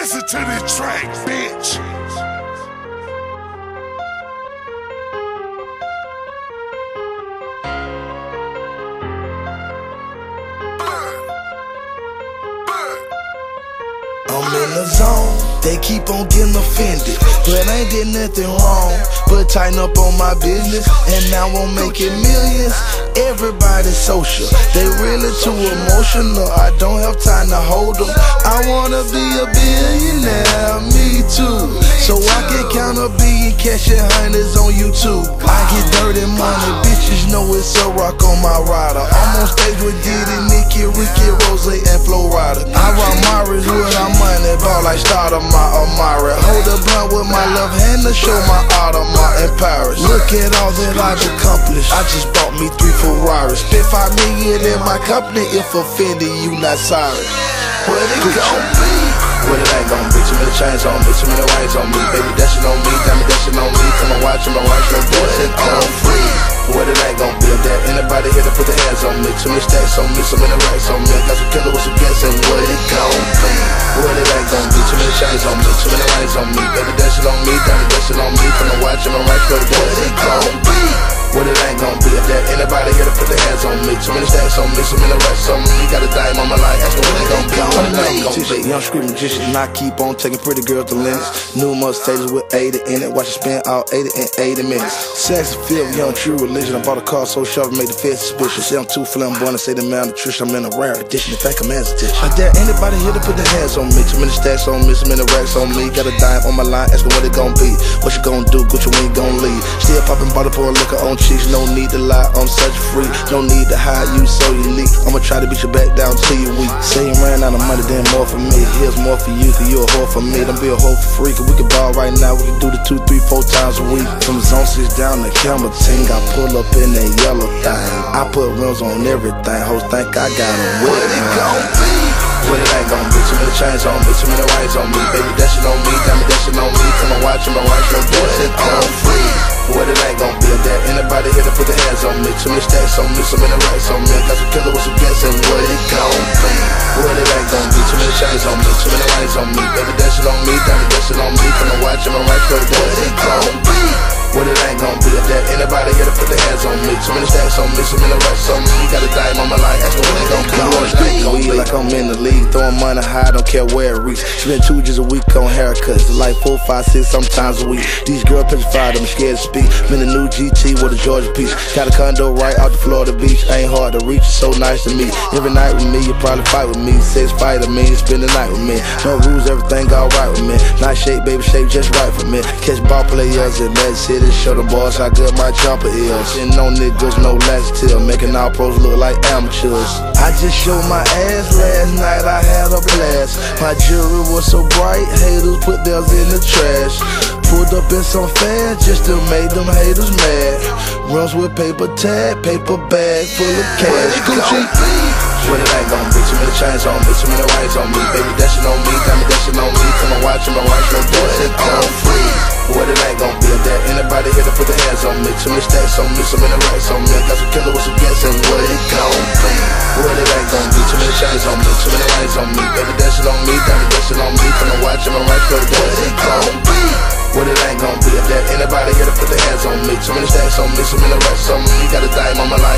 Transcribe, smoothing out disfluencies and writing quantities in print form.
Listen to this track, bitch. I'm in the zone, they keep on getting offended, but I ain't did nothing wrong, but tighten up on my business, and now I'm making millions. Everybody's social, they really too emotional, I don't have time to hold them. I wanna be a billionaire, me too, so I can count a billion, cashing hundreds on YouTube. I get dirty money, bitches know it's a rock on my rider. I'm on stage with Diddy, Nicki, Ricky, Rose, and Flo Rida. I rock Maris with our money, ball like starter my Amari. Hold a blunt with my left hand to show my Audemars in Paris. Look at all that I've accomplished, I just bought me 3 Ferraris. Spent $5 million in my company, if offended, you not sorry. What it gon' be? What it ain't gon' be? Too many chains on me, too many rings on me. Baby, dashing on me, diamond dashing on me. Come on, watch my watch, your boys and come free. What it ain't gon' be? There anybody here to put their hands on me? Too many stacks on me, so many racks on me. I got some killer with some gas, and what it gon' be? What it ain't gon' be? Too many chains on me, too many rings on me. Baby, dashing on me, diamond dashing on me. Come on, watch my watch, your boys and come free. What it ain't gon' be? If there anybody here to put their hands on me? Too many stacks on me, so many racks on me. Got a dime on my line, ask me what it gon' be. What it ain't gon' be? Young street magician, and I keep on taking pretty girls to limits. New Mercedes with 80 in it, watch it spend all 80 in 80 minutes. Sex appeal, young true religion. I bought a car so sharp it made the feds suspicious. Say I'm too flamboyant, say the malnutrition, I'm in a rare edition. If I come as a dish. Is there anybody here to put their hands on me? Too many stacks on me, so many racks on me. Got a dime on my line, ask me what it gon' be. What you gon' do? Gucci when you gon' leave. Still popping bottle for a liquor on cheeks, no need to lie, I'm such a freak. No need to hide you so unique. I'ma try to beat you back down till you weak. Say you ran out of money, then more for me. Here's more for you, cause you a whore for me. Don't be a whore for free, cause we can ball right now. We can do the 2, 3, 4 times a week. From zone 6 down to camera ting, I pull up in that yellow thing. I put rims on everything, hoes think I got a whip. What it gon' be? What it ain't gon' be? Too many chains on me, too many rings on me. Baby, dashing on me, diamond dashing on me. Come on, watch my watch, your boys and come free. What it ain't gon' be? If there anybody here to put their hands on me? Too many stacks on me, so many racks on me. I got some killer with some gas, and what it gon' be? What it ain't gon' be? Too many chains on me, too many rings on me. Baby, dashing on me, diamond dashing on me. Come on, watch my watch, your boys and come free. What it ain't gon' be? If there anybody here to put their hands on me? Too many stacks on me, so many racks on me. Got a dime on my line, ask me what it gon' be. I'm on the street, weed like I'm in the league. Throwing money high, don't care where it reach. Spend 2 just a week on haircuts, like 4, 5, 6 sometimes a week. These girls petrified, I'm scared to speak. I'm in the new GT with a Georgia peach. Got a condo right out the Florida beach. Ain't hard to reach, it's so nice to meet. Every night with me, you probably fight with me. Sex fighter, me, spend the night with me. No rules, everything alright with me. Nice shape, baby, shape just right for me. Catch ball players in Magic City, show them boys how good my jumper is. Sitting on niggas, no laxative, making all pros look like amateurs. I just showed my ass last night, I had a blast. My jewelry was so bright, haters put theirs in the trash. Pulled up in some fast just to make them haters mad. Runs with paper tag, paper bag full of cash. Gucci. What it ain't gon' be? Too many chains on me, too many rings on me. Baby, dashing on me, diamond dashing on me. Come on, watch my watch, your boys and come free. What it ain't gon' be? If there anybody here to put their hands on me? Too many stacks on me, so many racks on me. I got some killer with some gas, and what it gon' be? What it ain't gon' be? Too many chains on me, too many rings on me. Baby, dashing on me, diamond dashing on me. Come on, watch my watch, your boys and come free. What it ain't gon' be? If there anybody here to put their hands on me? Too many stacks on me, so many racks on me. Got a dime on my line.